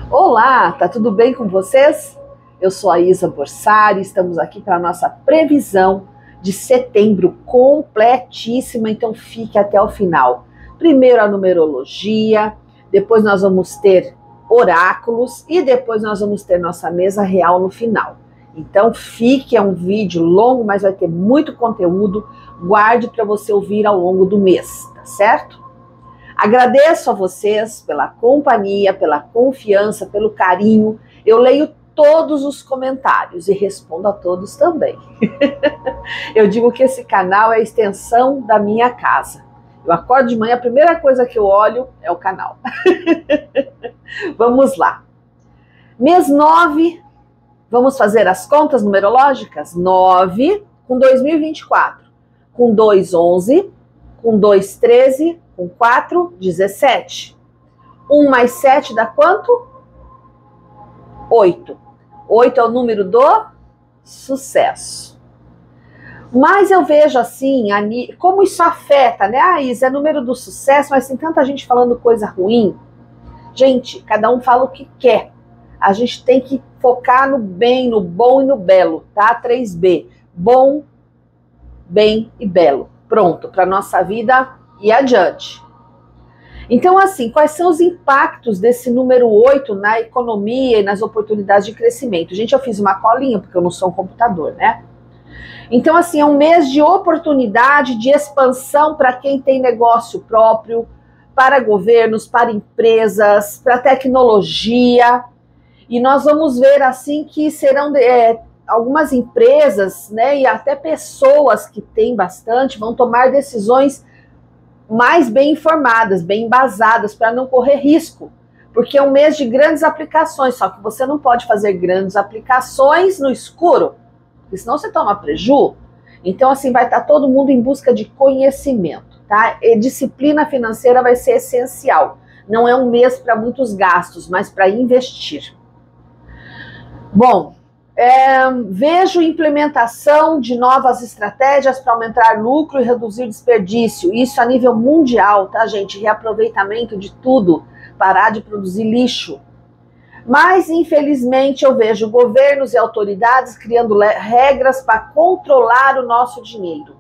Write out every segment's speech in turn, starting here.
Olá, tá tudo bem com vocês? Eu sou a Isa Borsari, estamos aqui para a nossa previsão de setembro completíssima, então fique até o final. Primeiro a numerologia, depois nós vamos ter oráculos e depois nós vamos ter nossa mesa real no final. Então fique, é um vídeo longo, mas vai ter muito conteúdo, guarde para você ouvir ao longo do mês, tá certo? Agradeço a vocês pela companhia, pela confiança, pelo carinho. Eu leio todos os comentários e respondo a todos também. Eu digo que esse canal é a extensão da minha casa. Eu acordo de manhã, a primeira coisa que eu olho é o canal. Vamos lá. Mês 9, vamos fazer as contas numerológicas? 9 com 2024, com 2, 11, com 2, 13, com 4, 17. 1 mais 7 dá quanto? 8. 8 é o número do sucesso. Mas eu vejo assim, como isso afeta, né? Ah, Isa, é número do sucesso, mas tem tanta gente falando coisa ruim. Gente, cada um fala o que quer. A gente tem que focar no bem, no bom e no belo, tá? 3B. Bom, bem e belo. Pronto, para nossa vida e adiante. Então, assim, quais são os impactos desse número 8 na economia e nas oportunidades de crescimento? Gente, eu fiz uma colinha, porque eu não sou um computador, né? Então, assim, é um mês de oportunidade, de expansão para quem tem negócio próprio, para governos, para empresas, para tecnologia. E nós vamos ver, assim, que serão algumas empresas, né, e até pessoas que têm bastante, vão tomar decisões mais bem informadas, bem embasadas, para não correr risco, porque é um mês de grandes aplicações, só que você não pode fazer grandes aplicações no escuro, porque senão você toma preju. Então, assim, vai estar todo mundo em busca de conhecimento, tá? E disciplina financeira vai ser essencial. Não é um mês para muitos gastos, mas para investir. Bom, vejo implementação de novas estratégias para aumentar lucro e reduzir desperdício. Isso a nível mundial, tá, gente? Reaproveitamento de tudo, parar de produzir lixo. Mas, infelizmente, eu vejo governos e autoridades criando regras para controlar o nosso dinheiro.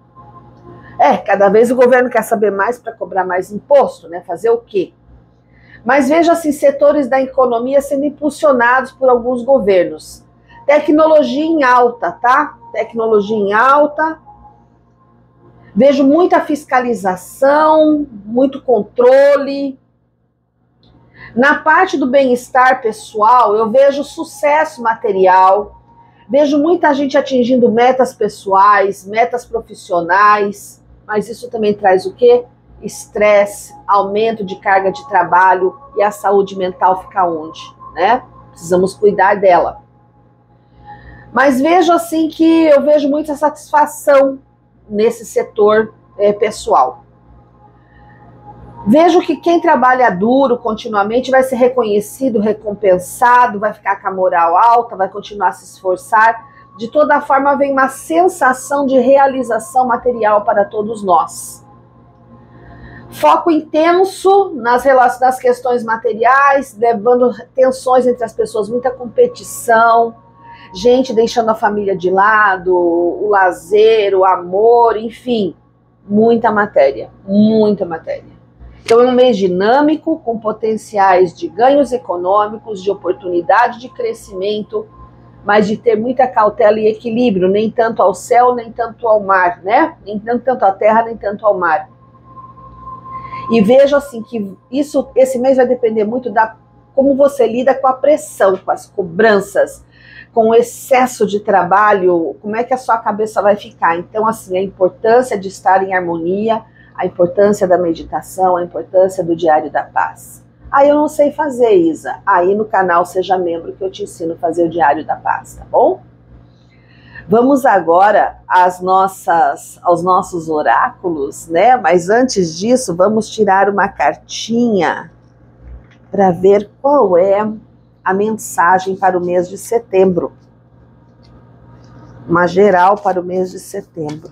Cada vez o governo quer saber mais para cobrar mais imposto, né? Fazer o quê? Mas vejo, assim, setores da economia sendo impulsionados por alguns governos. Tecnologia em alta, tá? Tecnologia em alta. Vejo muita fiscalização, muito controle. Na parte do bem-estar pessoal, eu vejo sucesso material. Vejo muita gente atingindo metas pessoais, metas profissionais. Mas isso também traz o quê? Estresse, aumento de carga de trabalho, e a saúde mental fica onde, né? Precisamos cuidar dela. Mas vejo assim que eu vejo muita satisfação nesse setor pessoal. Vejo que quem trabalha duro continuamente vai ser reconhecido, recompensado, vai ficar com a moral alta, vai continuar a se esforçar. De toda forma, vem uma sensação de realização material para todos nós. Foco intenso nas questões materiais, levando tensões entre as pessoas, muita competição, gente deixando a família de lado, o lazer, o amor, enfim, muita matéria, muita matéria. Então é um mês dinâmico, com potenciais de ganhos econômicos, de oportunidade de crescimento, mas de ter muita cautela e equilíbrio, nem tanto ao céu, nem tanto ao mar, né? Nem tanto à terra, nem tanto ao mar. E vejo assim que esse mês vai depender muito como você lida com a pressão, com as cobranças, com o excesso de trabalho, como é que a sua cabeça vai ficar. Então, assim, a importância de estar em harmonia, a importância da meditação, a importância do Diário da Paz. Aí eu não sei fazer, Isa. Aí no canal Seja Membro que eu te ensino a fazer o Diário da Paz, tá bom? Vamos agora aos nossos oráculos, né? Mas antes disso, vamos tirar uma cartinha para ver qual é a mensagem para o mês de setembro. Uma geral para o mês de setembro.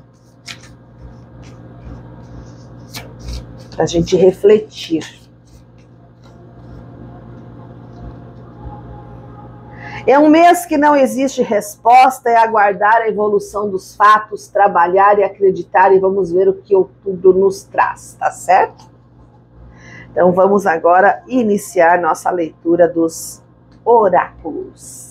Para a gente refletir. É um mês que não existe resposta, é aguardar a evolução dos fatos, trabalhar e acreditar, e vamos ver o que outubro nos traz, tá certo? Então vamos agora iniciar nossa leitura dos oráculos.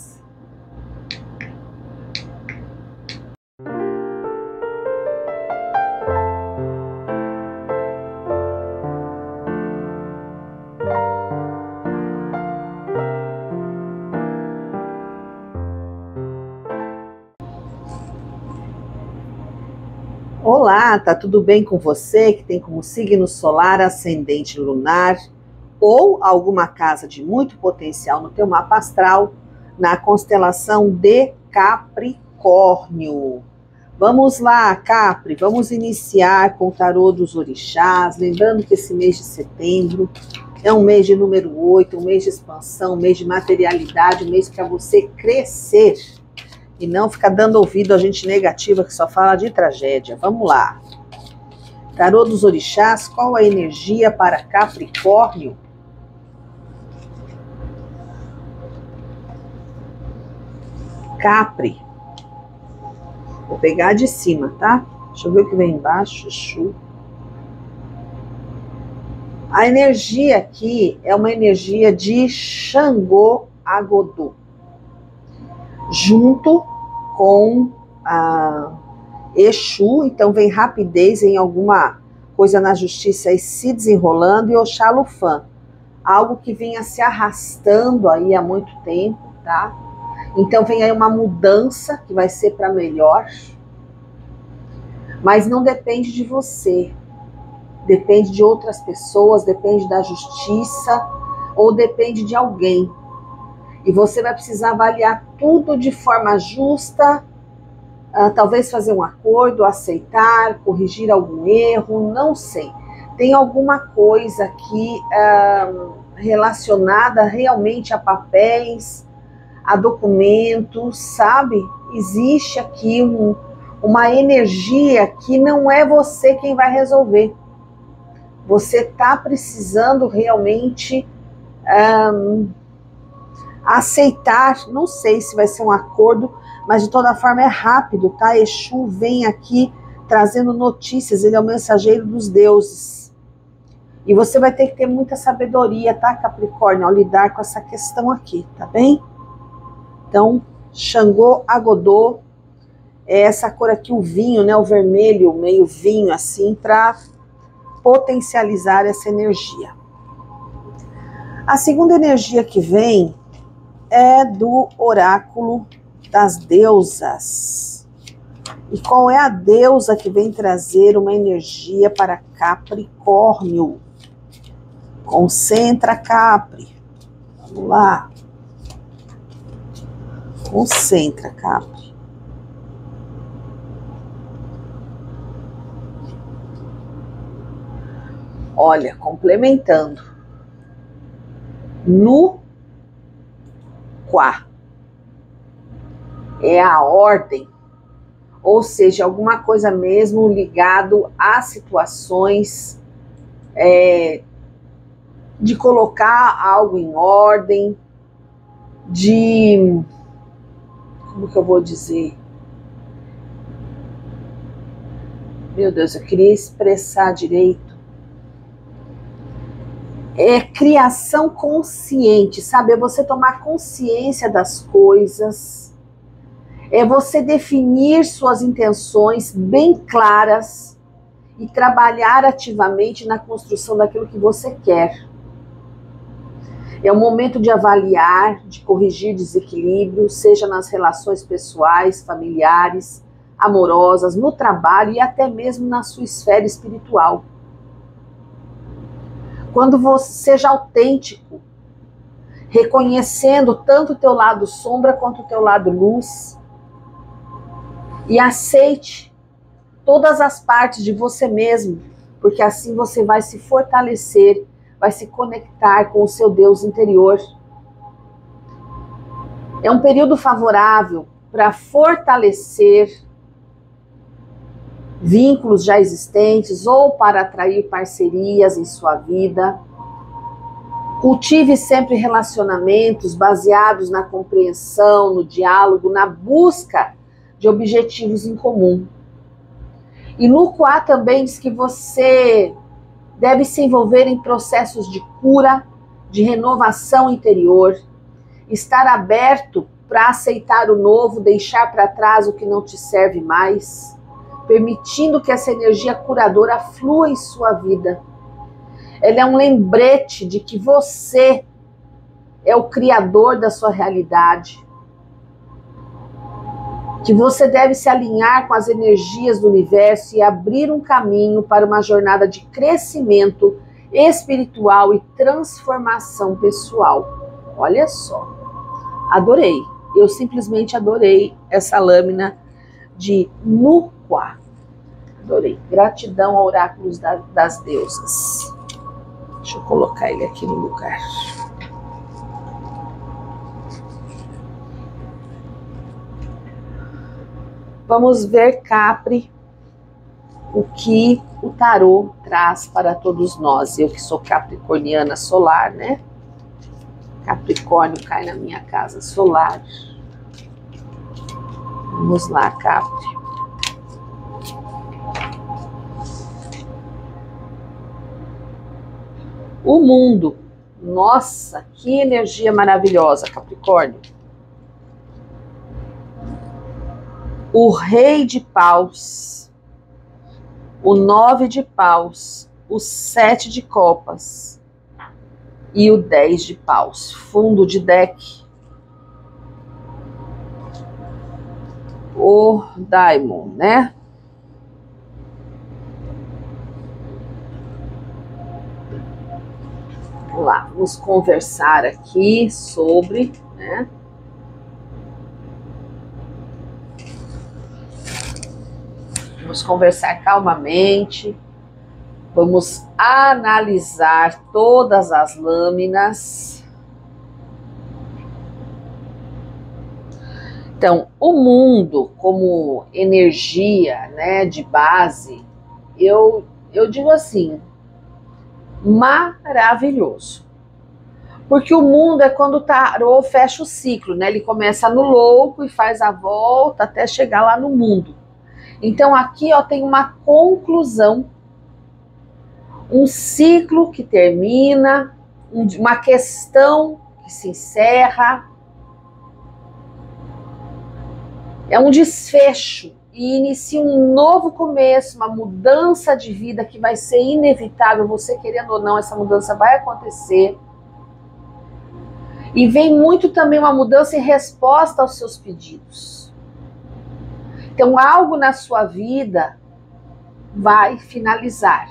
Olá, tá tudo bem com você que tem como signo solar, ascendente lunar ou alguma casa de muito potencial no teu mapa astral na constelação de Capricórnio? Vamos lá, Capri, vamos iniciar com o tarô dos orixás, lembrando que esse mês de setembro é um mês de número 8, um mês de expansão, um mês de materialidade, um mês para você crescer. E não ficar dando ouvido a gente negativa que só fala de tragédia. Vamos lá. Tarô dos orixás, qual a energia para Capricórnio? Capri. Vou pegar de cima, tá? Deixa eu ver o que vem embaixo. Chuchu. A energia aqui é uma energia de Xangô Agodô, junto com a Exu, então vem rapidez em alguma coisa na justiça aí se desenrolando, e Oxalufã, algo que vinha se arrastando aí há muito tempo, tá? Então vem aí uma mudança que vai ser para melhor, mas não depende de você, depende de outras pessoas, depende da justiça ou depende de alguém. E você vai precisar avaliar tudo de forma justa, talvez fazer um acordo, aceitar, corrigir algum erro, não sei. Tem alguma coisa aqui relacionada realmente a papéis, a documentos, sabe? Existe aqui uma energia que não é você quem vai resolver. Você está precisando realmente aceitar, não sei se vai ser um acordo, mas de toda forma é rápido, tá? Exu vem aqui trazendo notícias, ele é o mensageiro dos deuses. E você vai ter que ter muita sabedoria, tá, Capricórnio, ao lidar com essa questão aqui, tá bem? Então, Xangô Agodô é essa cor aqui, o vinho, né, o vermelho, meio vinho assim, para potencializar essa energia. A segunda energia que vem é do oráculo das deusas. E qual é a deusa que vem trazer uma energia para Capricórnio? Concentra, Capri. Vamos lá. Concentra, Capri. Olha, complementando. No Quá. É a ordem, ou seja, alguma coisa mesmo ligado a situações de colocar algo em ordem, de, como que eu vou dizer? Meu Deus, eu queria expressar direito. É criação consciente, sabe? É você tomar consciência das coisas, é você definir suas intenções bem claras e trabalhar ativamente na construção daquilo que você quer. É o momento de avaliar, de corrigir desequilíbrios, seja nas relações pessoais, familiares, amorosas, no trabalho e até mesmo na sua esfera espiritual. Quando você seja autêntico, reconhecendo tanto o teu lado sombra quanto o teu lado luz, e aceite todas as partes de você mesmo, porque assim você vai se fortalecer, vai se conectar com o seu Deus interior. É um período favorável para fortalecer vínculos já existentes ou para atrair parcerias em sua vida, Cultive sempre relacionamentos baseados na compreensão, no diálogo, na busca de objetivos em comum. E no 4 também diz que você deve se envolver em processos de cura, de renovação interior, estar aberto para aceitar o novo, deixar para trás o que não te serve mais, permitindo que essa energia curadora flua em sua vida. Ela é um lembrete de que você é o criador da sua realidade, que você deve se alinhar com as energias do universo e abrir um caminho para uma jornada de crescimento espiritual e transformação pessoal. Olha só, adorei, eu simplesmente adorei essa lâmina de Nuqua. Adorei, gratidão a oráculos das deusas. Deixa eu colocar ele aqui no lugar. Vamos ver, Capri, o que o tarô traz para todos nós. Eu que sou capricorniana solar, né? Capricórnio cai na minha casa solar. Vamos lá, Capri. O mundo. Nossa, que energia maravilhosa, Capricórnio. O rei de paus, o 9 de paus, o 7 de copas e o 10 de paus. Fundo de deck. O Diamond, né? Vamos lá, vamos conversar aqui sobre, né? Vamos conversar calmamente, vamos analisar todas as lâminas. Então, o mundo como energia, né, de base, eu digo assim, maravilhoso. Porque o mundo é quando o tarô fecha o ciclo, né? Ele começa no louco e faz a volta até chegar lá no mundo. Então aqui, ó, tem uma conclusão, um ciclo que termina, uma questão que se encerra, é um desfecho e inicia um novo começo, uma mudança de vida que vai ser inevitável, você querendo ou não, essa mudança vai acontecer. E vem muito também uma mudança em resposta aos seus pedidos. Então, algo na sua vida vai finalizar.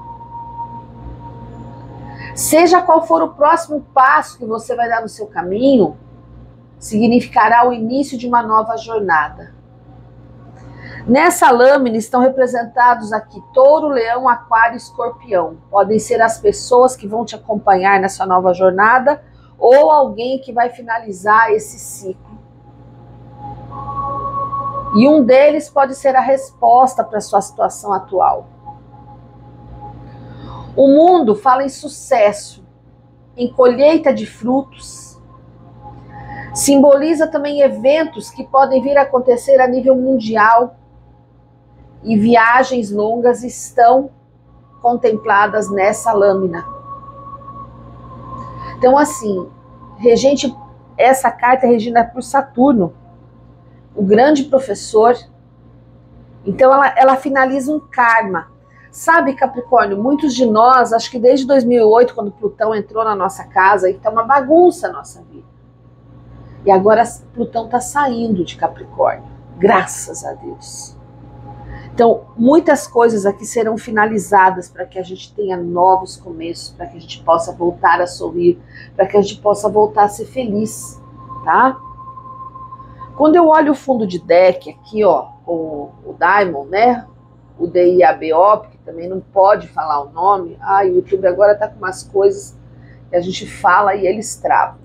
Seja qual for o próximo passo que você vai dar no seu caminho, significará o início de uma nova jornada. Nessa lâmina estão representados aqui Touro, Leão, Aquário e Escorpião. Podem ser as pessoas que vão te acompanhar nessa nova jornada ou alguém que vai finalizar esse ciclo. E um deles pode ser a resposta para a sua situação atual. O mundo fala em sucesso, em colheita de frutos. Simboliza também eventos que podem vir a acontecer a nível mundial. E viagens longas estão contempladas nessa lâmina. Então, assim, essa carta é regida por Saturno, o grande professor. Então ela finaliza um karma. Sabe, Capricórnio, muitos de nós, acho que desde 2008, quando Plutão entrou na nossa casa, e tá uma bagunça a nossa vida. E agora Plutão está saindo de Capricórnio, graças a Deus. Então, muitas coisas aqui serão finalizadas para que a gente tenha novos começos, para que a gente possa voltar a sorrir, para que a gente possa voltar a ser feliz, tá? Quando eu olho o fundo de deck aqui, ó, o Diamond, né? O DIABO, que também não pode falar o nome. Ah, o YouTube agora tá com umas coisas que a gente fala e eles travam.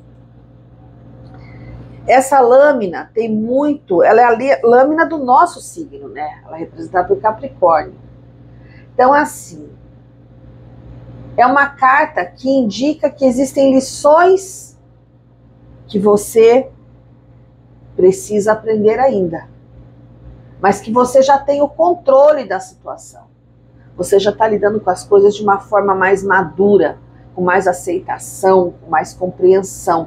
Essa lâmina tem muito, ela é a lâmina do nosso signo, né? Ela é representada por Capricórnio. Então, assim, É uma carta que indica que existem lições que você precisa aprender ainda, mas que você já tem o controle da situação. Você já está lidando com as coisas de uma forma mais madura, com mais aceitação, com mais compreensão.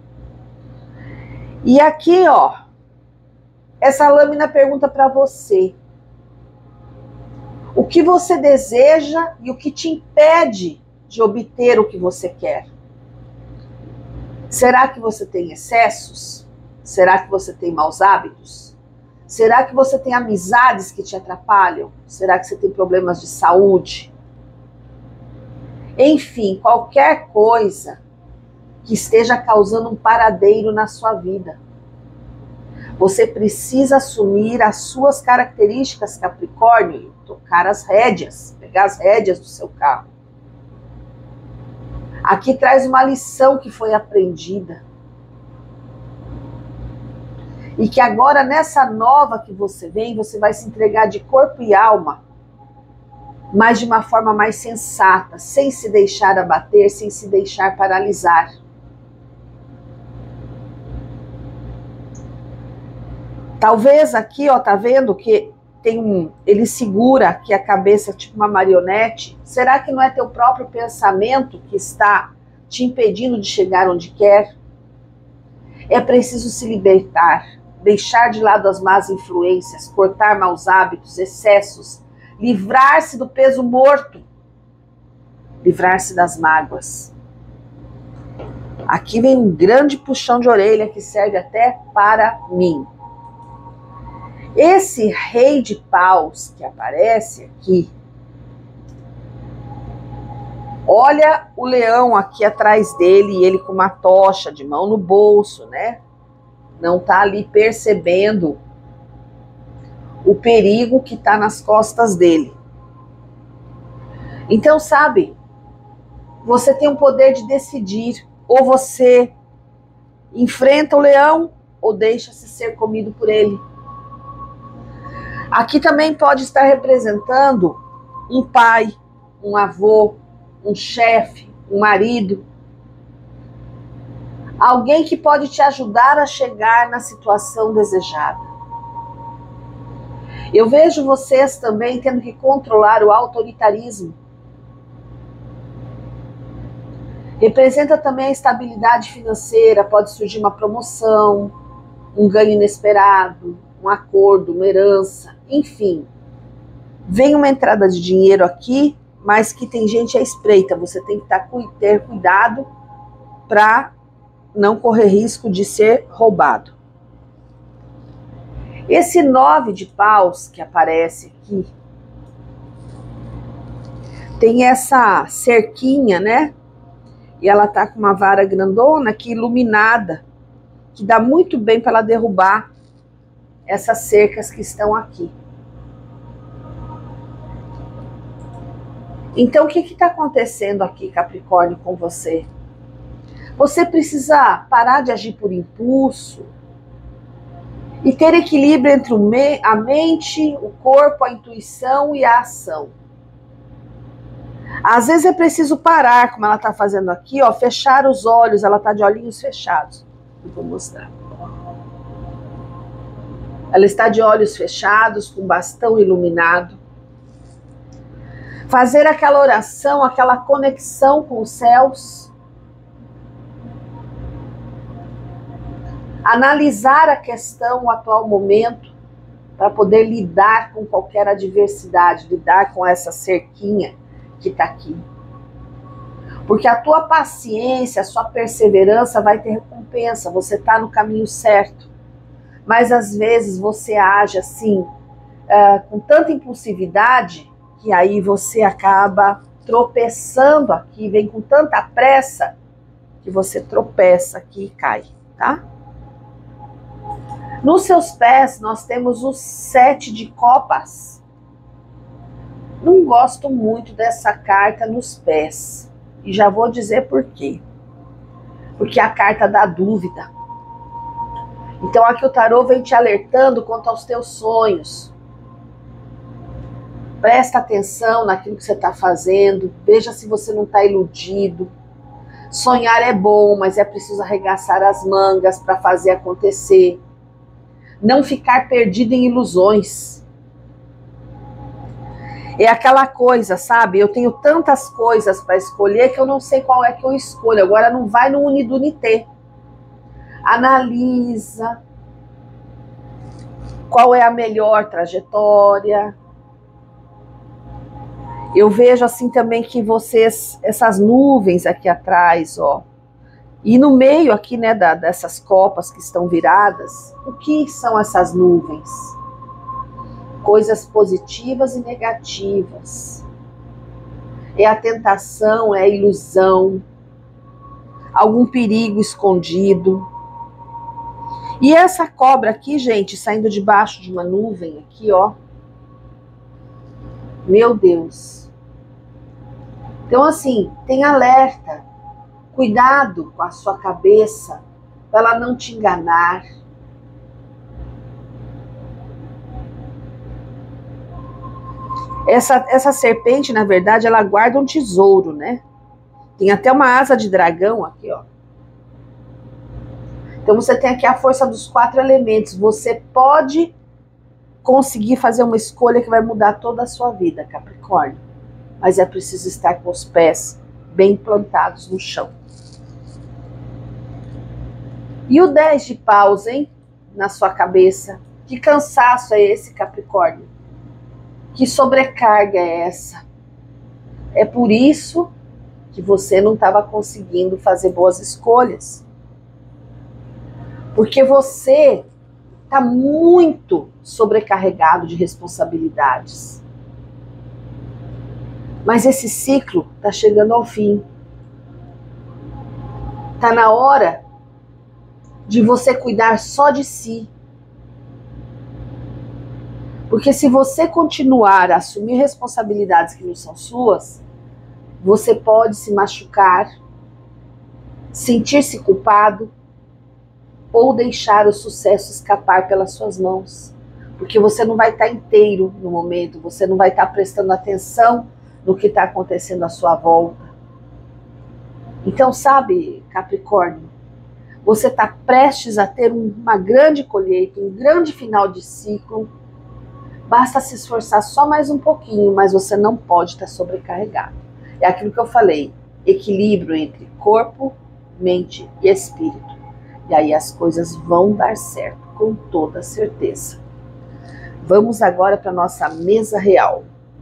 E aqui, ó, essa lâmina pergunta para você: o que você deseja e o que te impede de obter o que você quer? Será que você tem excessos? Será que você tem maus hábitos? Será que você tem amizades que te atrapalham? Será que você tem problemas de saúde? Enfim, qualquer coisa que esteja causando um paradeiro na sua vida. Você precisa assumir as suas características, Capricórnio, e tocar as rédeas, pegar as rédeas do seu carro. Aqui traz uma lição que foi aprendida. E que agora, nessa nova que você vem, você vai se entregar de corpo e alma, mas de uma forma mais sensata, sem se deixar abater, sem se deixar paralisar. Talvez aqui, ó, tá vendo que tem ele segura aqui a cabeça tipo uma marionete. Será que não é teu próprio pensamento que está te impedindo de chegar onde quer? É preciso se libertar, deixar de lado as más influências, cortar maus hábitos, excessos, livrar-se do peso morto, livrar-se das mágoas. Aqui vem um grande puxão de orelha que serve até para mim. Esse rei de paus que aparece aqui, olha o leão aqui atrás dele, e ele com uma tocha de mão no bolso, né? Não tá ali percebendo o perigo que tá nas costas dele. Então, sabe, você tem o poder de decidir, ou você enfrenta o leão, ou deixa-se ser comido por ele. Aqui também pode estar representando um pai, um avô, um chefe, um marido. Alguém que pode te ajudar a chegar na situação desejada. Eu vejo vocês também tendo que controlar o autoritarismo. Representa também a estabilidade financeira, pode surgir uma promoção, um ganho inesperado, um acordo, uma herança, enfim. Vem uma entrada de dinheiro aqui, mas que tem gente à espreita. Você tem que ter cuidado para não correr risco de ser roubado. Esse 9 de paus que aparece aqui, tem essa cerquinha, né? E ela tá com uma vara grandona aqui, iluminada, que dá muito bem para ela derrubar essas cercas que estão aqui. Então, o que está acontecendo aqui, Capricórnio, com você? Você precisa parar de agir por impulso e ter equilíbrio entre a mente, o corpo, a intuição e a ação. Às vezes é preciso parar, como ela está fazendo aqui, ó, fechar os olhos, ela está de olhinhos fechados. Eu vou mostrar. Ela está de olhos fechados, com bastão iluminado. Fazer aquela oração, aquela conexão com os céus. Analisar a questão, o atual momento, para poder lidar com qualquer adversidade, lidar com essa cerquinha que está aqui. Porque a tua paciência, a sua perseverança vai ter recompensa, você está no caminho certo. Mas às vezes você age assim, com tanta impulsividade, que aí você acaba tropeçando aqui, vem com tanta pressa, que você tropeça aqui e cai, tá? Nos seus pés nós temos o 7 de copas. Não gosto muito dessa carta nos pés. E já vou dizer por quê. Porque é a carta da dúvida. Então aqui o tarô vem te alertando quanto aos teus sonhos. Presta atenção naquilo que você está fazendo, veja se você não está iludido. Sonhar é bom, mas é preciso arregaçar as mangas para fazer acontecer. Não ficar perdido em ilusões. É aquela coisa, sabe? Eu tenho tantas coisas para escolher que eu não sei qual é que eu escolho. Agora não vai no Unidunité. Analisa qual é a melhor trajetória. Eu vejo assim também que vocês, essas nuvens aqui atrás, ó, e no meio aqui, né, dessas copas que estão viradas, o que são essas nuvens? Coisas positivas e negativas. É a tentação, é a ilusão, algum perigo escondido. E essa cobra aqui, gente, saindo debaixo de uma nuvem aqui, ó. Meu Deus. Então, assim, tem alerta. Cuidado com a sua cabeça, para ela não te enganar. Essa serpente, na verdade, ela guarda um tesouro, né? Tem até uma asa de dragão aqui, ó. Então você tem aqui a força dos 4 elementos. Você pode conseguir fazer uma escolha que vai mudar toda a sua vida, Capricórnio. Mas é preciso estar com os pés bem plantados no chão. E o 10 de paus, hein? Na sua cabeça. Que cansaço é esse, Capricórnio? Que sobrecarga é essa? É por isso que você não estava conseguindo fazer boas escolhas. Porque você está muito sobrecarregado de responsabilidades. Mas esse ciclo está chegando ao fim. Está na hora de você cuidar só de si. Porque se você continuar a assumir responsabilidades que não são suas, você pode se machucar, sentir-se culpado ou deixar o sucesso escapar pelas suas mãos. Porque você não vai estar inteiro no momento, você não vai estar prestando atenção no que está acontecendo à sua volta. Então, sabe, Capricórnio, você está prestes a ter uma grande colheita, um grande final de ciclo. Basta se esforçar só mais um pouquinho, mas você não pode estar sobrecarregado. É aquilo que eu falei, equilíbrio entre corpo, mente e espírito. E aí as coisas vão dar certo, com toda certeza. Vamos agora para a nossa mesa real.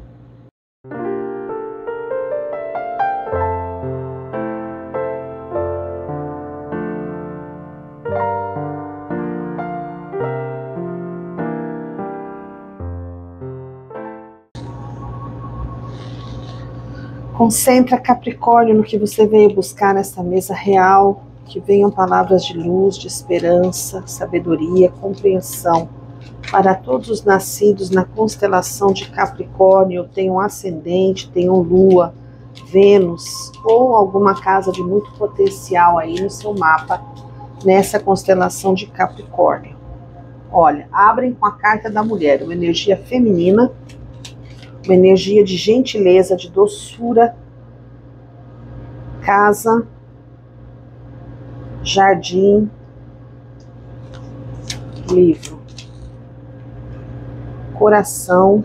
Concentra, Capricórnio, no que você veio buscar nessa mesa real, que venham palavras de luz, de esperança, sabedoria, compreensão. Para todos os nascidos na constelação de Capricórnio, tenham ascendente, tenham lua, Vênus, ou alguma casa de muito potencial aí no seu mapa, nessa constelação de Capricórnio. Olha, abrem com a carta da mulher, uma energia feminina, uma energia de gentileza, de doçura, casa, jardim, livro, coração,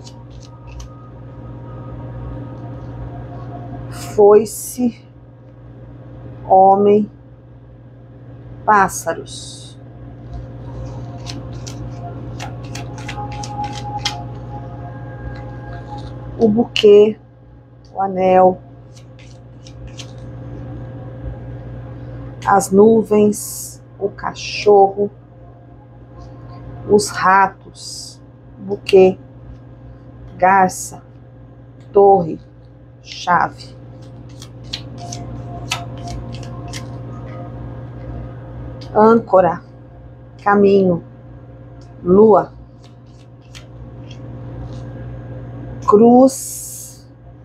foice, homem, pássaros. O buquê, o anel, as nuvens, o cachorro, os ratos, buquê, garça, torre, chave. Âncora, caminho, lua, cruz,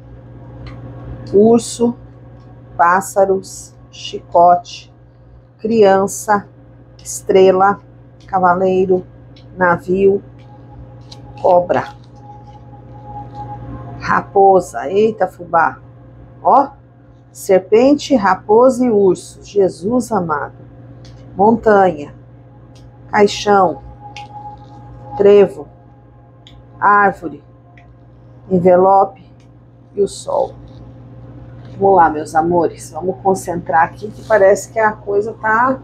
urso, pássaros, chicote, criança, estrela, cavaleiro, navio, cobra. Raposa, eita fubá. Ó, serpente, raposa e urso. Jesus amado. Montanha, caixão, trevo, árvore, envelope e o sol. Vamos lá, meus amores, vamos concentrar aqui que parece que a coisa tá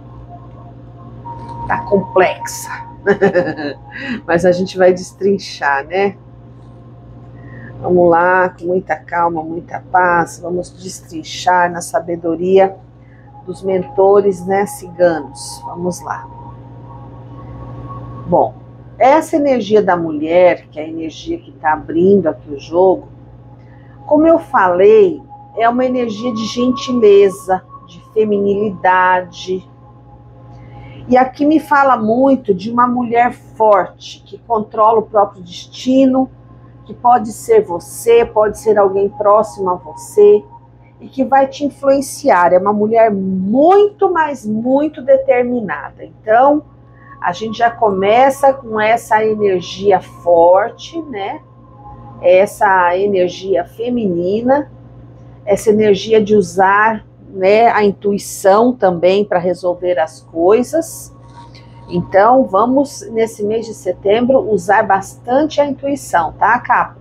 complexa. Mas a gente vai destrinchar, né? Vamos lá, com muita calma, muita paz, vamos destrinchar na sabedoria dos mentores, né, ciganos. Vamos lá. Bom, essa energia da mulher, que é a energia que está abrindo aqui o jogo, como eu falei, é uma energia de gentileza, de feminilidade. E aqui me fala muito de uma mulher forte, que controla o próprio destino, que pode ser você, pode ser alguém próximo a você, e que vai te influenciar. É uma mulher muito, mas muito determinada. Então, a gente já começa com essa energia forte, né? Essa energia feminina, essa energia de usar, né, a intuição também para resolver as coisas. Então, vamos, nesse mês de setembro, usar bastante a intuição, tá, Capra?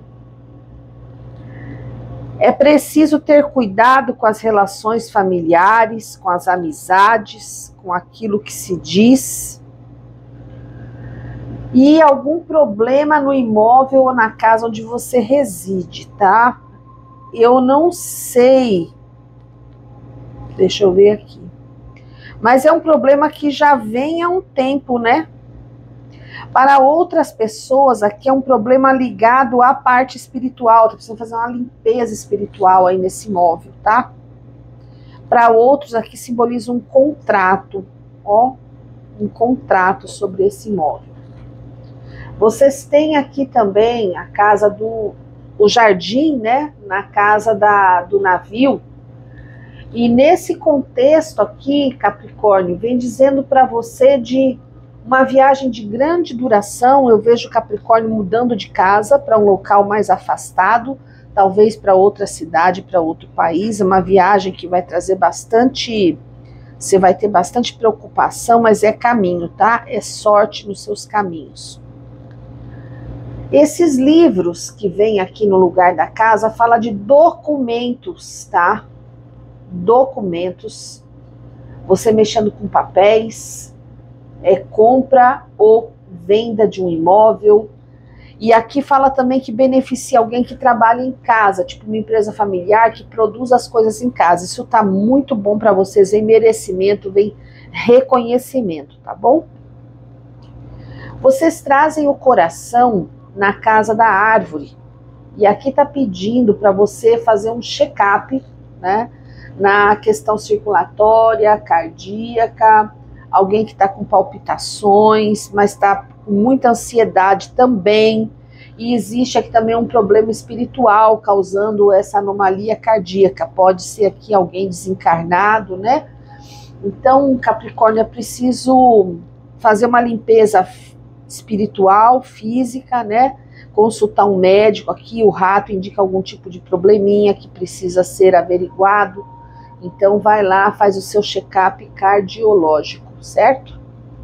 É preciso ter cuidado com as relações familiares, com as amizades, com aquilo que se diz. E algum problema no imóvel ou na casa onde você reside, tá? Eu não sei. Deixa eu ver aqui. Mas é um problema que já vem há um tempo, né? Para outras pessoas, aqui é um problema ligado à parte espiritual. Tá precisando fazer uma limpeza espiritual aí nesse imóvel, tá? Para outros, aqui simboliza um contrato, ó. Um contrato sobre esse imóvel. Vocês têm aqui também a casa o jardim, né? Na casa do navio. E nesse contexto aqui, Capricórnio, vem dizendo para você de uma viagem de grande duração. Eu vejo Capricórnio mudando de casa para um local mais afastado, talvez para outra cidade, para outro país. É uma viagem que vai trazer bastante, você vai ter bastante preocupação, mas é caminho, tá? É sorte nos seus caminhos. Esses livros que vêm aqui no lugar da casa fala de documentos, tá? Documentos, você mexendo com papéis, compra ou venda de um imóvel. E aqui fala também que beneficia alguém que trabalha em casa, tipo uma empresa familiar que produz as coisas em casa. Isso tá muito bom para vocês, vem merecimento, vem reconhecimento, tá bom? Vocês trazem o coração na casa da árvore. E aqui tá pedindo para você fazer um check-up, né? Na questão circulatória, cardíaca, alguém que está com palpitações, mas está com muita ansiedade também. E existe aqui também um problema espiritual causando essa anomalia cardíaca. Pode ser aqui alguém desencarnado, né? Então, Capricórnio, é preciso fazer uma limpeza espiritual, física, né? Consultar um médico aqui, o rato indica algum tipo de probleminha que precisa ser averiguado. Então vai lá, faz o seu check-up cardiológico, certo?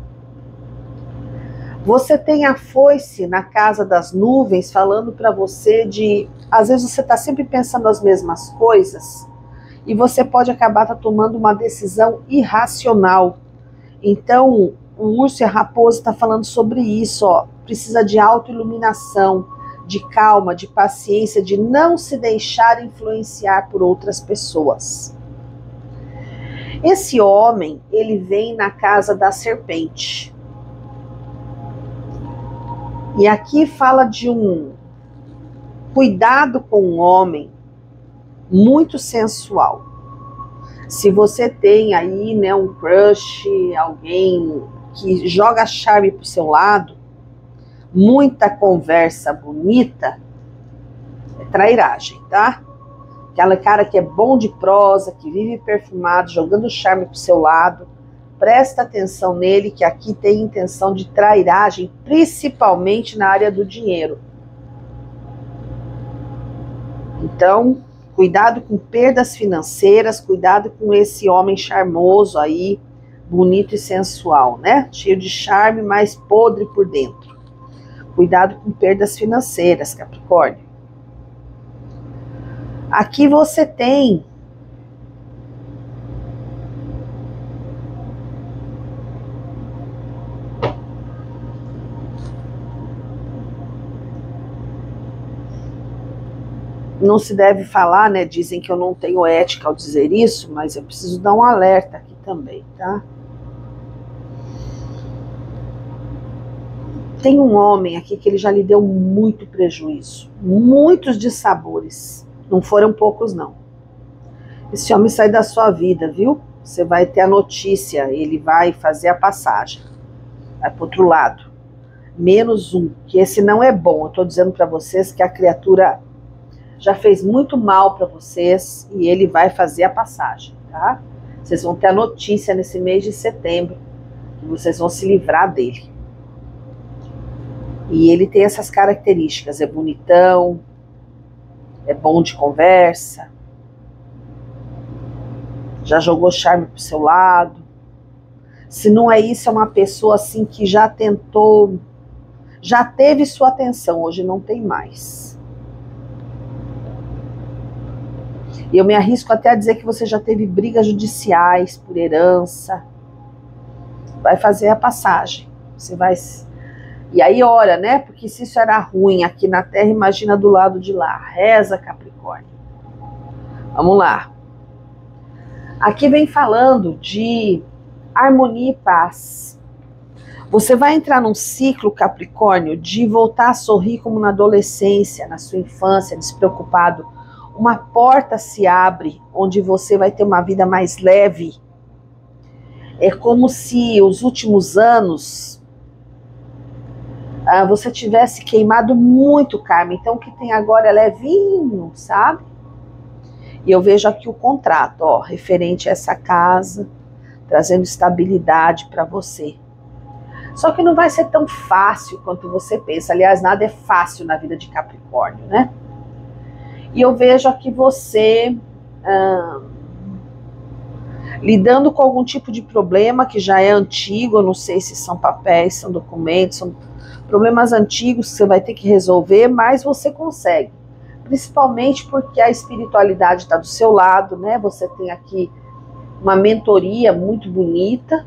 Você tem a foice na casa das nuvens falando para você de... Às vezes você está sempre pensando as mesmas coisas e você pode acabar tomando uma decisão irracional. Então o urso e a raposa está falando sobre isso, ó. Precisa de autoiluminação, de calma, de paciência, de não se deixar influenciar por outras pessoas. Esse homem, ele vem na casa da serpente. E aqui fala de um cuidado com um homem muito sensual. Se você tem aí, né, um crush, alguém que joga charme pro seu lado, muita conversa bonita, é trairagem, tá? Aquela cara que é bom de prosa, que vive perfumado, jogando charme pro seu lado, presta atenção nele, que aqui tem intenção de trairagem, principalmente na área do dinheiro. Então, cuidado com perdas financeiras, cuidado com esse homem charmoso aí, bonito e sensual, né? Cheio de charme, mas podre por dentro. Cuidado com perdas financeiras, Capricórnio. Aqui você tem não se deve falar, né? Dizem que eu não tenho ética ao dizer isso, mas eu preciso dar um alerta aqui também, tá? Tem um homem aqui que ele já lhe deu muito prejuízo, muitos dissabores, não foram poucos não. Esse homem sai da sua vida, viu? Você vai ter a notícia, ele vai fazer a passagem, vai pro outro lado. Menos um, que esse não é bom. Eu tô dizendo para vocês que a criatura já fez muito mal para vocês e ele vai fazer a passagem, tá? Vocês vão ter a notícia nesse mês de setembro que vocês vão se livrar dele. E ele tem essas características, é bonitão, é bom de conversa, já jogou charme pro seu lado. Se não é isso, é uma pessoa assim que já tentou, já teve sua atenção, hoje não tem mais. E eu me arrisco até a dizer que você já teve brigas judiciais por herança. Vai fazer a passagem. Você vai... E aí ora, né? Porque se isso era ruim aqui na Terra, imagina do lado de lá. Reza, Capricórnio. Vamos lá. Aqui vem falando de harmonia e paz. Você vai entrar num ciclo, Capricórnio, de voltar a sorrir como na adolescência, na sua infância, despreocupado. Uma porta se abre onde você vai ter uma vida mais leve. É como se os últimos anos você tivesse queimado muito karma. Então o que tem agora é levinho, sabe? E eu vejo aqui o contrato, ó, referente a essa casa, trazendo estabilidade para você. Só que não vai ser tão fácil quanto você pensa. Aliás, nada é fácil na vida de Capricórnio, né? E eu vejo aqui você lidando com algum tipo de problema que já é antigo, eu não sei se são papéis, são documentos, são problemas antigos que você vai ter que resolver, mas você consegue. Principalmente porque a espiritualidade está do seu lado, né? Você tem aqui uma mentoria muito bonita.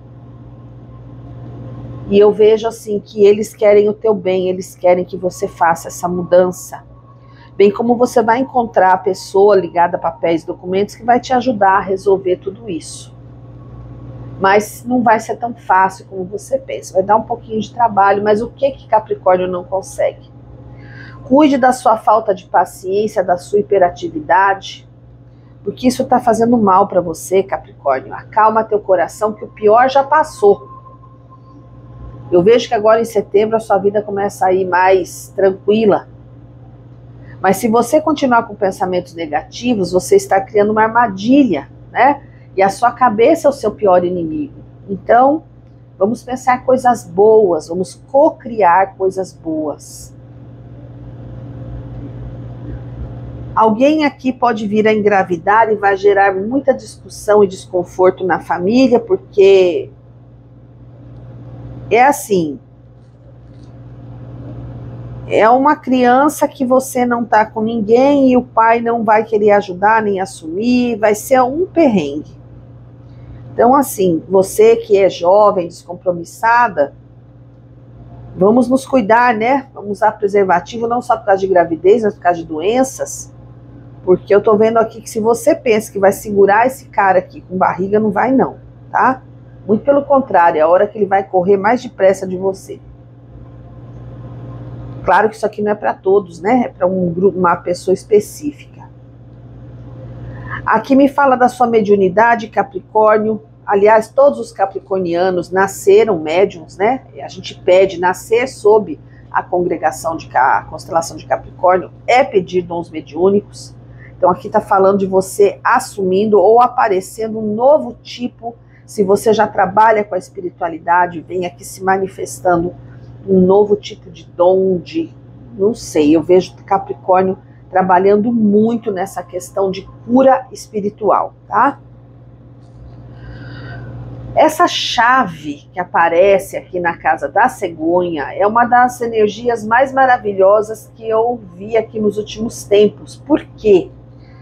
E eu vejo assim que eles querem o teu bem, eles querem que você faça essa mudança. Bem como você vai encontrar a pessoa ligada a papéis e documentos que vai te ajudar a resolver tudo isso. Mas não vai ser tão fácil como você pensa. Vai dar um pouquinho de trabalho, mas o que Capricórnio não consegue? Cuide da sua falta de paciência, da sua hiperatividade, porque isso está fazendo mal para você, Capricórnio. Acalma teu coração, que o pior já passou. Eu vejo que agora em setembro a sua vida começa a ir mais tranquila. Mas se você continuar com pensamentos negativos, você está criando uma armadilha, né? E a sua cabeça é o seu pior inimigo. Então, vamos pensar coisas boas, vamos co-criar coisas boas. Alguém aqui pode vir a engravidar e vai gerar muita discussão e desconforto na família, porque é assim, é uma criança que você não tá com ninguém e o pai não vai querer ajudar nem assumir, vai ser um perrengue. Então assim, você que é jovem, descompromissada, vamos nos cuidar, né? Vamos usar preservativo não só por causa de gravidez, mas por causa de doenças. Porque eu tô vendo aqui que se você pensa que vai segurar esse cara aqui com barriga, não vai não, tá? Muito pelo contrário, é a hora que ele vai correr mais depressa de você. Claro que isso aqui não é para todos, né? É para um grupo, uma pessoa específica. Aqui me fala da sua mediunidade, Capricórnio. Aliás, todos os capricornianos nasceram médiums, né? A gente pede nascer sob a congregação a constelação de Capricórnio, é pedir dons mediúnicos. Então aqui está falando de você assumindo ou aparecendo um novo tipo. Se você já trabalha com a espiritualidade, vem aqui se manifestando um novo tipo de dom, não sei, eu vejo Capricórnio trabalhando muito nessa questão de cura espiritual, tá? Essa chave que aparece aqui na casa da cegonha é uma das energias mais maravilhosas que eu vi aqui nos últimos tempos. Por quê?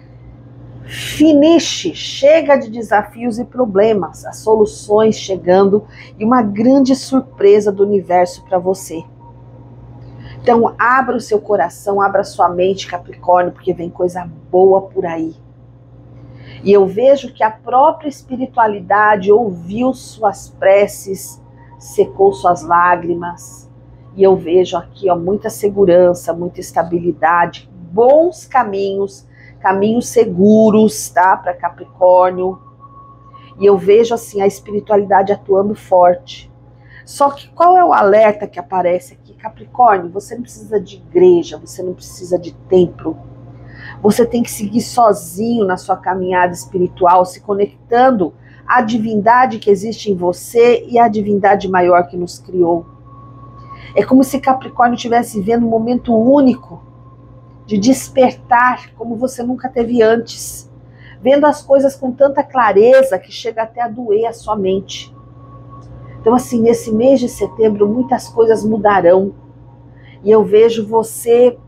Finish, chega de desafios e problemas, as soluções chegando e uma grande surpresa do universo para você. Então abra o seu coração, abra a sua mente, Capricórnio, porque vem coisa boa por aí. E eu vejo que a própria espiritualidade ouviu suas preces, secou suas lágrimas. E eu vejo aqui, ó, muita segurança, muita estabilidade, bons caminhos, caminhos seguros, tá, para Capricórnio. E eu vejo assim a espiritualidade atuando forte. Só que qual é o alerta que aparece aqui? Capricórnio, você não precisa de igreja, você não precisa de templo. Você tem que seguir sozinho na sua caminhada espiritual, se conectando à divindade que existe em você e à divindade maior que nos criou. É como se Capricórnio estivesse vivendo um momento único de despertar, como você nunca teve antes. Vendo as coisas com tanta clareza que chega até a doer a sua mente. Então assim, nesse mês de setembro, muitas coisas mudarão. E eu vejo você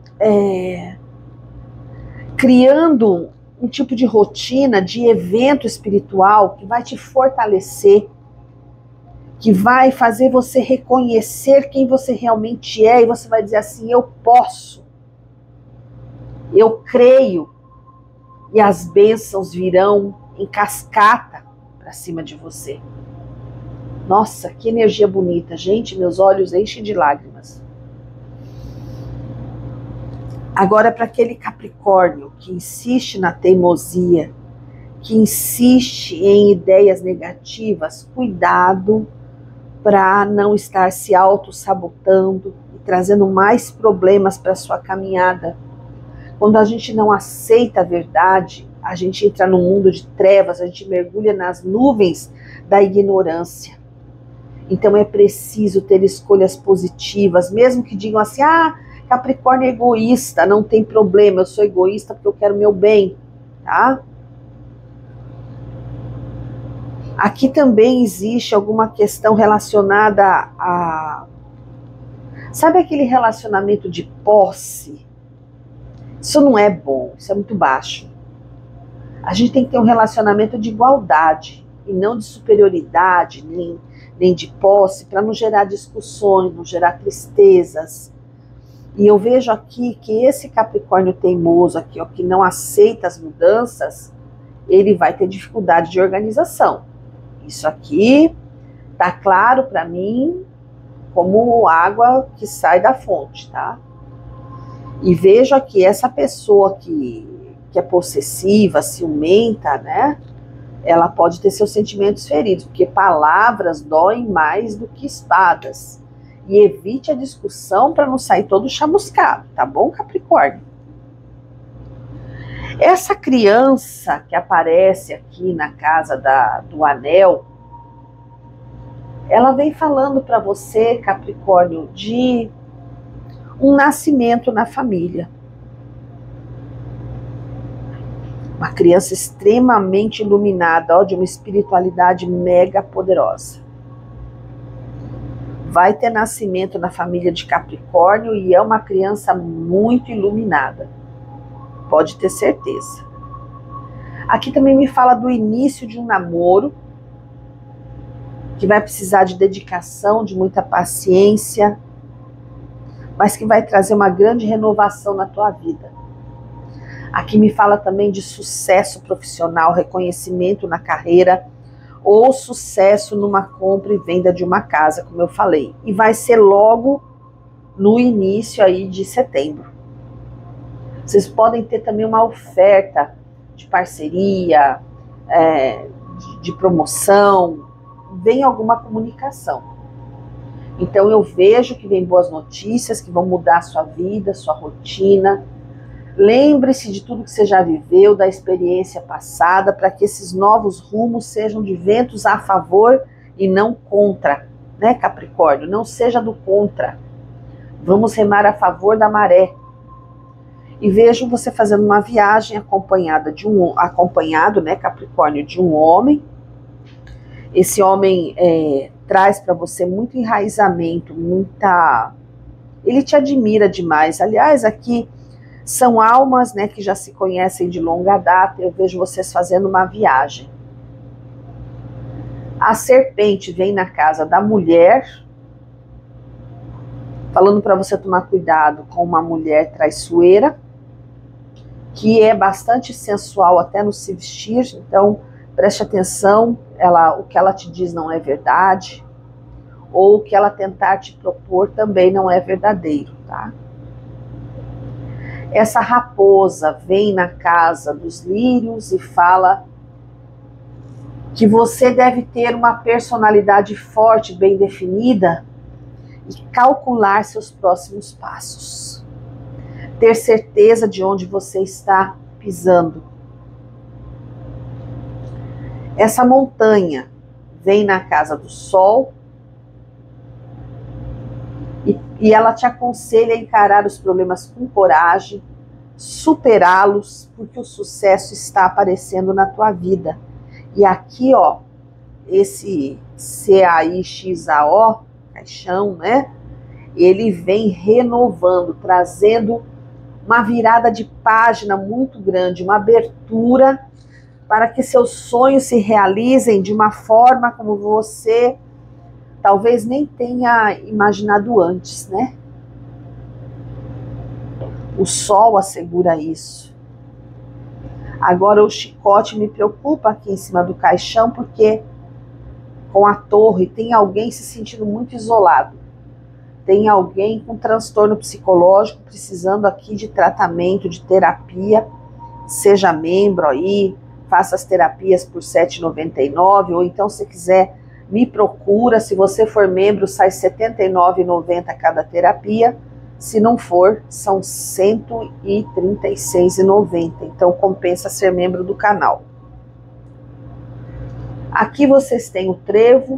criando um tipo de rotina, de evento espiritual que vai te fortalecer, que vai fazer você reconhecer quem você realmente é, e você vai dizer assim, eu posso, eu creio, e as bênçãos virão em cascata para cima de você. Nossa, que energia bonita, gente, meus olhos enchem de lágrimas. Agora, para aquele Capricórnio que insiste na teimosia, que insiste em ideias negativas, cuidado para não estar se auto-sabotando e trazendo mais problemas para a sua caminhada. Quando a gente não aceita a verdade, a gente entra num mundo de trevas, a gente mergulha nas nuvens da ignorância. Então é preciso ter escolhas positivas, mesmo que digam assim, Capricórnio é egoísta, não tem problema, eu sou egoísta porque eu quero meu bem, tá? Aqui também existe alguma questão relacionada a... Sabe aquele relacionamento de posse? Isso não é bom, isso é muito baixo. A gente tem que ter um relacionamento de igualdade, e não de superioridade, nem de posse, para não gerar discussões, não gerar tristezas. E eu vejo aqui que esse Capricórnio teimoso aqui, ó, que não aceita as mudanças, ele vai ter dificuldade de organização. Isso aqui tá claro para mim como água que sai da fonte, tá? E vejo aqui essa pessoa que é possessiva, ciumenta, né? Ela pode ter seus sentimentos feridos, porque palavras doem mais do que espadas. E evite a discussão para não sair todo chamuscado, tá bom, Capricórnio? Essa criança que aparece aqui na casa do anel, ela vem falando para você, Capricórnio, de um nascimento na família. Uma criança extremamente iluminada, ó, de uma espiritualidade mega poderosa. Vai ter nascimento na família de Capricórnio e é uma criança muito iluminada. Pode ter certeza. Aqui também me fala do início de um namoro, que vai precisar de dedicação, de muita paciência, mas que vai trazer uma grande renovação na tua vida. Aqui me fala também de sucesso profissional, reconhecimento na carreira, ou sucesso numa compra e venda de uma casa, como eu falei. E vai ser logo no início aí de setembro. Vocês podem ter também uma oferta de parceria, de promoção, vem alguma comunicação. Então eu vejo que vem boas notícias, que vão mudar a sua vida, sua rotina. Lembre-se de tudo que você já viveu, da experiência passada, para que esses novos rumos sejam de ventos a favor e não contra, né, Capricórnio? Não seja do contra. Vamos remar a favor da maré. E vejo você fazendo uma viagem acompanhado, né, Capricórnio, de um homem. Esse homem traz para você muito enraizamento, ele te admira demais. Aliás, aqui são almas, né, que já se conhecem de longa data. Eu vejo vocês fazendo uma viagem. A serpente vem na casa da mulher, falando para você tomar cuidado com uma mulher traiçoeira, que é bastante sensual até no se vestir. Então preste atenção, o que ela te diz não é verdade, ou o que ela tentar te propor também não é verdadeiro, tá? Essa raposa vem na casa dos lírios e fala que você deve ter uma personalidade forte, bem definida, e calcular seus próximos passos. Ter certeza de onde você está pisando. Essa montanha vem na casa do sol e ela te aconselha a encarar os problemas com coragem, superá-los, porque o sucesso está aparecendo na tua vida. E aqui, ó, esse CAIXAO, caixão, né? Ele vem renovando, trazendo uma virada de página muito grande, uma abertura para que seus sonhos se realizem de uma forma como você talvez nem tenha imaginado antes, né? O sol assegura isso. Agora o chicote me preocupa aqui em cima do caixão, porque com a torre tem alguém se sentindo muito isolado. Tem alguém com transtorno psicológico precisando aqui de tratamento, de terapia. Seja membro aí, faça as terapias por R$ 7,99, ou então se quiser me procura. Se você for membro, sai R$ 79,90 cada terapia. Se não for, são R$ 136,90. Então compensa ser membro do canal. Aqui vocês têm o trevo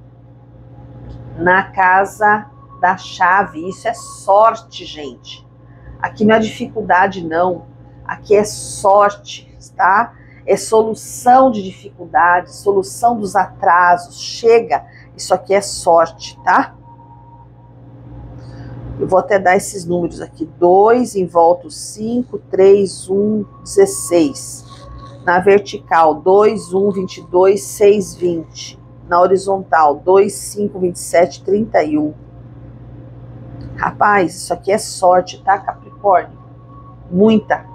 na casa da chave. Isso é sorte, gente. Aqui não é dificuldade, não. Aqui é sorte, tá? É solução de dificuldades, solução dos atrasos. Chega, isso aqui é sorte, tá? Eu vou até dar esses números aqui. 2, em volta 5, 3, 1, 16. Na vertical, 2, 1, 22, 6, 20. Na horizontal, 2, 5, 27, 31. Rapaz, isso aqui é sorte, tá, Capricórnio? Muita.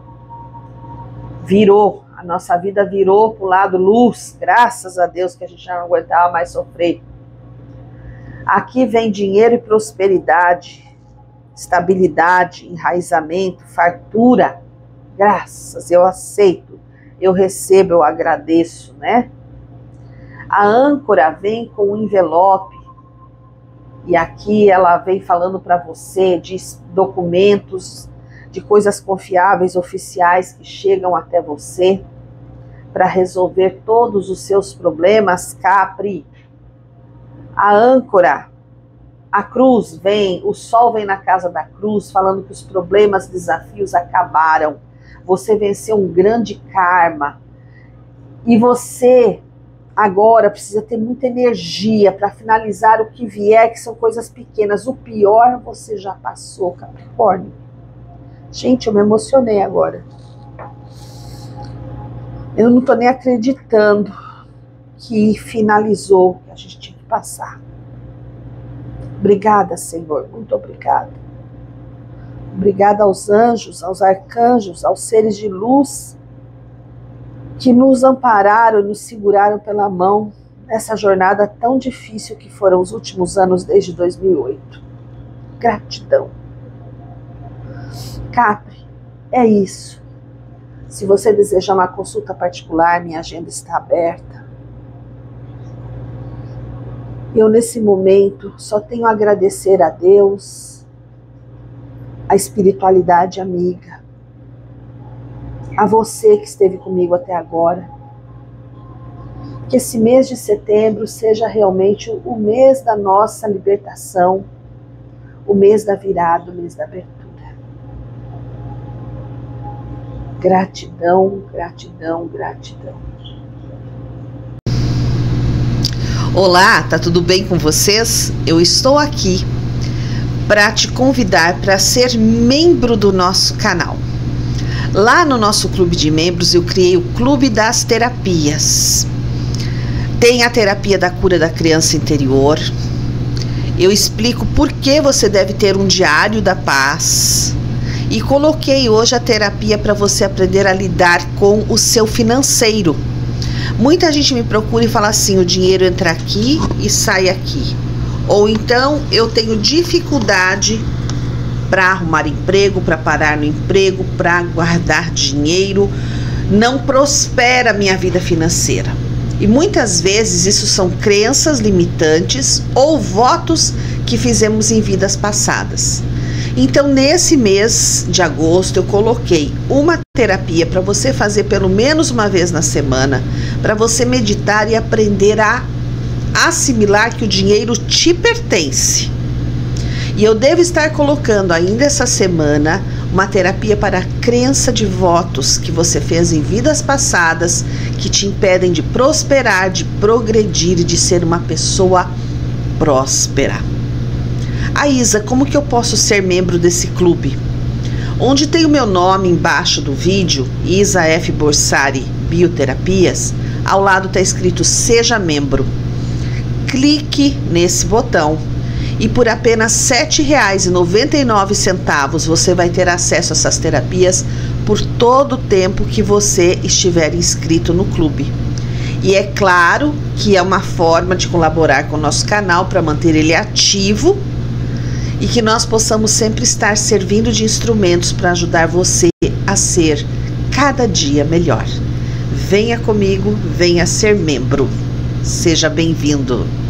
Virou. A nossa vida virou para o lado luz. Graças a Deus que a gente já não aguentava mais sofrer. Aqui vem dinheiro e prosperidade, estabilidade, enraizamento, fartura. Graças, eu aceito, eu recebo, eu agradeço, né? A âncora vem com um envelope. E aqui ela vem falando para você de documentos, de coisas confiáveis, oficiais, que chegam até você para resolver todos os seus problemas, Capri. A âncora, a cruz vem, o sol vem na casa da cruz, falando que os problemas, desafios acabaram. Você venceu um grande karma. E você agora precisa ter muita energia para finalizar o que vier, que são coisas pequenas. O pior você já passou, Capricórnio. Gente, eu me emocionei agora. Eu não tô nem acreditando que finalizou, que a gente tinha que passar. Obrigada, Senhor, muito obrigada. Obrigada aos anjos, aos arcanjos, aos seres de luz que nos ampararam, nos seguraram pela mão nessa jornada tão difícil que foram os últimos anos desde 2008. Gratidão. Capri, é isso. Se você desejar uma consulta particular, minha agenda está aberta. Eu, nesse momento, só tenho a agradecer a Deus, a espiritualidade amiga, a você que esteve comigo até agora. Que esse mês de setembro seja realmente o mês da nossa libertação, o mês da virada, o mês da abertura. Gratidão, gratidão, gratidão. Olá, tá tudo bem com vocês? Eu estou aqui para te convidar para ser membro do nosso canal. Lá no nosso clube de membros eu criei o Clube das Terapias. Tem a terapia da cura da criança interior. Eu explico por que você deve ter um diário da paz. E coloquei hoje a terapia para você aprender a lidar com o seu financeiro. Muita gente me procura e fala assim, o dinheiro entra aqui e sai aqui. Ou então eu tenho dificuldade para arrumar emprego, para parar no emprego, para guardar dinheiro. Não prospera a minha vida financeira. E muitas vezes isso são crenças limitantes ou votos que fizemos em vidas passadas. Então, nesse mês de agosto, eu coloquei uma terapia para você fazer pelo menos uma vez na semana, para você meditar e aprender a assimilar que o dinheiro te pertence. E eu devo estar colocando ainda essa semana uma terapia para a crença de votos que você fez em vidas passadas que te impedem de prosperar, de progredir e de ser uma pessoa próspera. Isa, como que eu posso ser membro desse clube? Onde tem o meu nome embaixo do vídeo, Isa F. Borsari Bioterapias, ao lado está escrito Seja Membro. Clique nesse botão e por apenas R$ 7,99 você vai ter acesso a essas terapias por todo o tempo que você estiver inscrito no clube. E é claro que é uma forma de colaborar com o nosso canal para manter ele ativo e que nós possamos sempre estar servindo de instrumentos para ajudar você a ser cada dia melhor. Venha comigo, venha ser membro. Seja bem-vindo.